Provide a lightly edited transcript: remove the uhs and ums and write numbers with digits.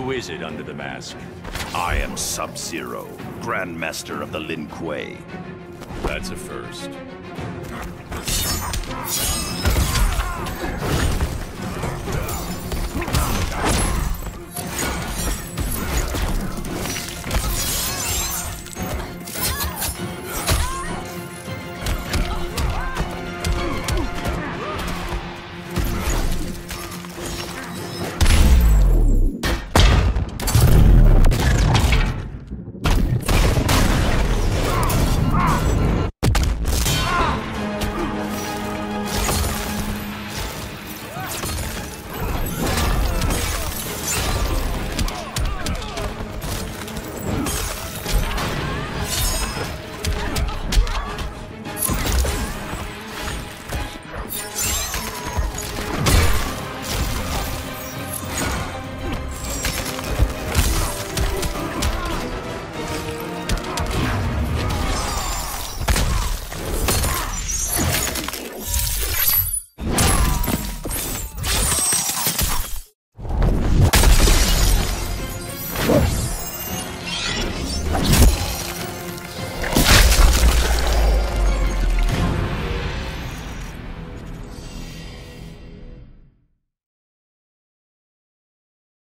Who is it under the mask? I am Sub-Zero, Grandmaster of the Lin Kuei. That's a first.